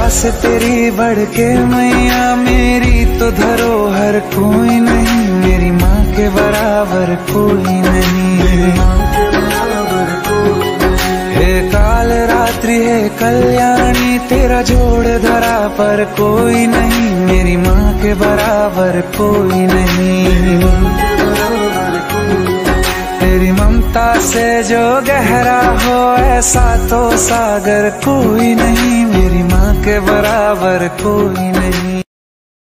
से तेरी बढ़ के मैया मेरी तो धरोहर कोई नहीं, मेरी माँ के बराबर कोई नहीं। हे काल रात्रि है कल्याणी, तेरा जोड़ धरा पर कोई नहीं, मेरी माँ के बराबर कोई नहीं। तेरी ममता से जो गहरा हो ऐसा तो सागर कोई नहीं, मेरी माँ के बराबर कोई नहीं।